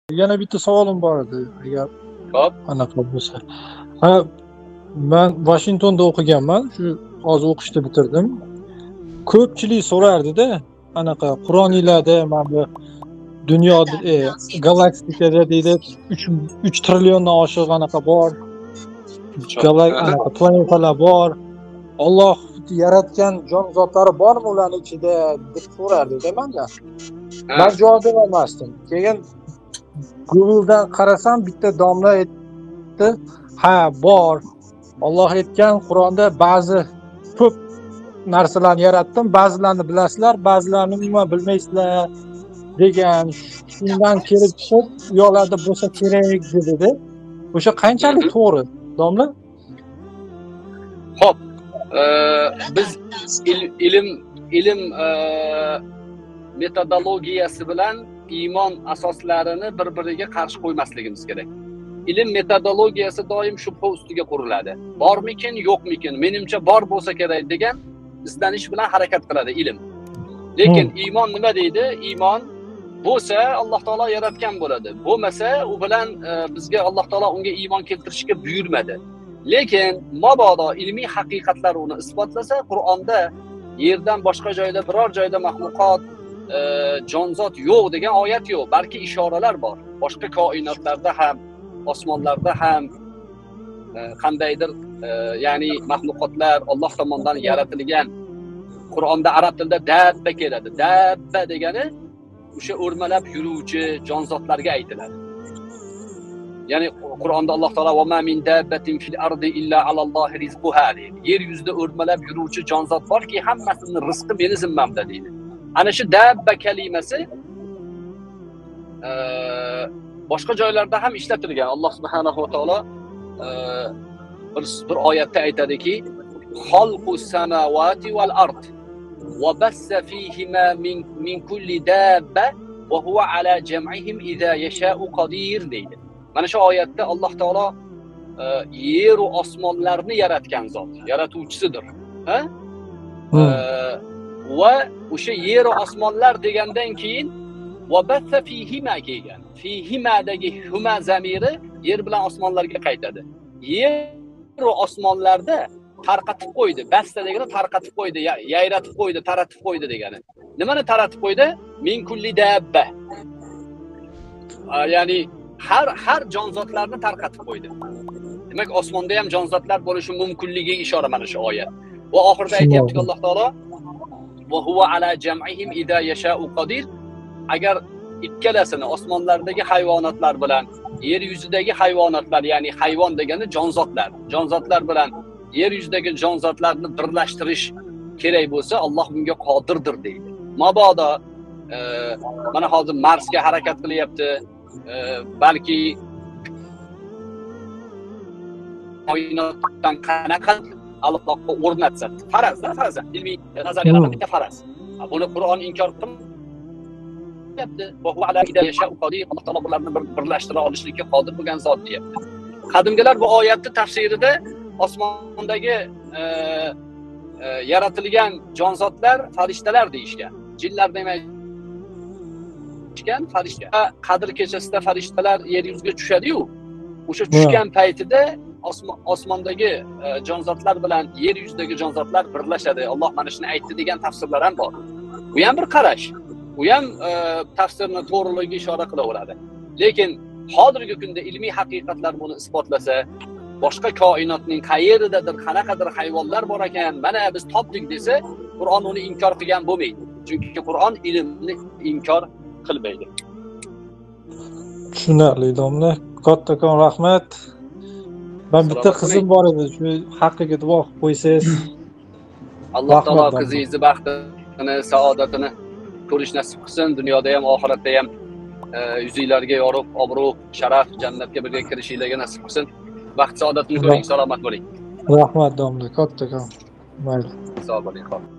Yana bitta savolim bor edi, agar Hop. anaqa bo'lsa. Ha, men Washingtonda o'qiganman, shu hozir o'qishni bitirdim. Ko'pchilik so'rardi-da, anaqa Qur'oniylarda mana bu dunyoda galaktikada deydi 3 trilliondan oshiq anaqa bor. Anaqa planetalar bor. Alloh yaratgan jonzotlari bormi ularning ichida deb so'rardi-da menda. Men javob berolmasdim. Keyin Google'dan qarasam bitta domla aytdi, ha bor. Alloh aytgan Qur'onda ba'zi ko'p narsalarni yaratdim, ba'zilarini bilasizlar, ba'zilarini umuman bilmaysizlar degan. Shundan kelib chiqib, uyoqlarda bo'lsa kerak dedi. O'sha qanchalik to'g'ri, domla? Xo'p, biz ilm metodologiyasi bilan iymon asoslarini bir-biriga qarshi qo'ymasligimiz kerak. Ilm metodologiyasi doim shubha ustiga quriladi. Bormikin, yo'qmikin, menimcha bor bo'lsa kerak degan izlanish bilan harakat qiladi ilm. Lekin iymon nima deydi? Iymon bo'lsa Alloh taolo yaratgan bo'ladi. Bo'lmasa u bilan bizga Alloh taolo unga iymon keltirishga buyurmadi. Lekin mabodo ilmiy haqiqatlar uni isbotlasa, Qur'onda yerdan boshqa joyda biror joyda mahluqot jonzot yo'q degan oyat yo'q, balki ishoralar bor. Boshqa koinotlarda ham, osmonlarda ham qandaydir ya'ni mahluqotlar Alloh tomonidan yaratilgan. Qur'onda arab tilida dabba keladi. Dabba degani o'sha o'rmalab yuruvchi jonzotlarga aytiladi. Ya'ni Qur'onda Alloh taolo va ma min dabbatin fil ardi illa alallohi rizquha deydi. Yer yuzida o'rmalab yuruvchi jonzot borki, hammasining rizqi meni zimmamda deydi. Ana shu dabba kalimasi boshqa joylarda ham ishlatilgan. Alloh subhanahu va taolo bir oyatda aytadiki, xalqus samawati val ard va bassa fihima min kulli dabba va huwa ala jam'ihim idza yasha'u qadir deydi. Mana shu oyatda Alloh taolo yer va osmonlarni yaratgan zot, yaratuvchisidir. Ha? Va o'sha yer va osmonlar degandan keyin va bassa fihima kelgan. Fihimadagi huma zamiri yer bilan osmonlarga qaytadi. Yer va osmonlarda tarqatib qo'ydi. Bassa degani tarqatib qo'ydi, yayratib qo'ydi, taratib qo'ydi degani. Nimani taratib qo'ydi? Min kulli dabba. Ya'ni har jonzotlarni tarqatib qo'ydi. Demak, osmonda ham jonzotlar bo'lishi mumkinligiga ishora mana shu oyat. Va oxirida aytayaptiki Alloh taolo va huwa ala jam'ihim idza yasha'u qadir. Agar ikkalasini osmonlardagi hayvonotlar bilan yer yuzidagi hayvonotlar, ya'ni hayvon degani jonzotlar bilan yer yuzidagi jonzotlarni birlashtirish kerak bo'lsa, Alloh bunga qodirdir deydi. Mabodo mana hozir Marsga harakat qilyapti, balki koinotdan qanaqa aloqa o'rnatsa, faraz, ilmiy nazariyalardan bitta faraz. Buni Qur'on inkor qilmayapti. Va huwa ala idza yasha'u qadir. Alloh taolo bularni birlashtira olishlikka qodir bo'lgan zot deyapti. Qadimgilar bu oyatni tafsirida osmondagi yaratilgan jonzotlar farishtalar deyishgan. Jinlar demayishgan, farishta. Qadr kechasida farishtalar yer yuziga tushadi-yu, o'sha tushgan paytida osmondagi jonzotlar bilan yer yuzidagi jonzotlar birlashadi. Alloh mana shuni aytdi degan tafsirlar ham bor. Bu ham bir qarash. U ham tafsirni to'g'riligiga ishora qilaveradi. Lekin hozirgi kunda ilmiy haqiqatlar buni isbotlasa, boshqa koinotning qayeridadir qanaqadir hayvonlar bor ekan, mana biz topdik desa, Qur'on uni inkor qilgan bo'lmaydi. Chunki Qur'on ilmni inkor qilmaydi. Tushunarli domla. Kattakon rahmat. Ben bitta qizim bor edi, shu haqqiga duo qilib qo'ysangiz. Alloh taolo qizingizni baxtini, saodatini ko'rish nasib qilsin, dunyoda ham, oxiratda ham yuzinglarga yorug', obro', sharaf, jannatga birga kirishinglarga nasib qilsin. Baxt saodatini ko'ring, salomat bo'ling. Rahmat domla, kattakon. Mayli. Sog' bo'ling.